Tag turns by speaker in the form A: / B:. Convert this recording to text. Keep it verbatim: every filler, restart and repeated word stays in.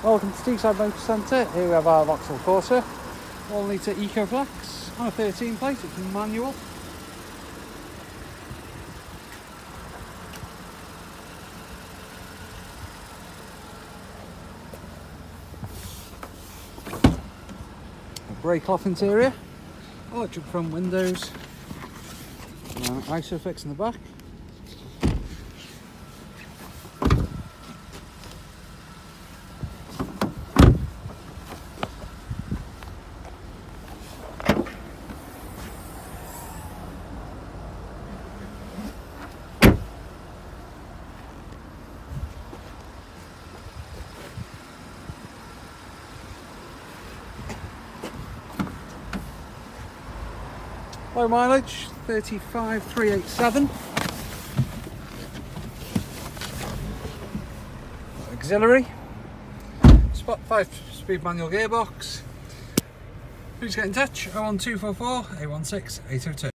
A: Welcome to Teesside Motor Centre. Here we have our Vauxhall Corsa, one litre EcoFlex on a thirteen plate. It's manual. A grey cloth interior, electric front windows, and ISOFIX in the back. Low mileage, thirty-five three eighty-seven. Auxiliary. Spot five speed manual gearbox. Please get in touch oh one two four four, eight one six, eight oh two.